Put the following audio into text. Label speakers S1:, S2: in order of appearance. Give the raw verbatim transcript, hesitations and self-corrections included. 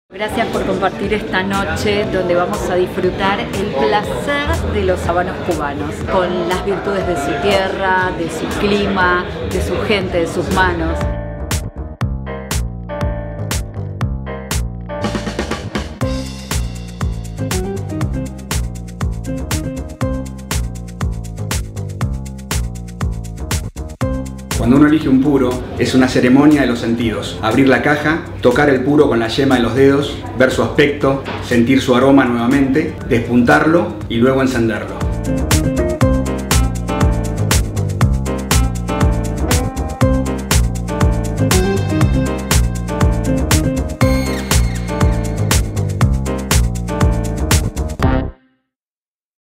S1: Gracias por compartir esta noche donde vamos a disfrutar el placer de los habanos cubanos, con las virtudes de su tierra, de su clima, de su gente, de sus manos.
S2: Cuando uno elige un puro, es una ceremonia de los sentidos. Abrir la caja, tocar el puro con la yema de los dedos, ver su aspecto, sentir su aroma nuevamente, despuntarlo y luego encenderlo.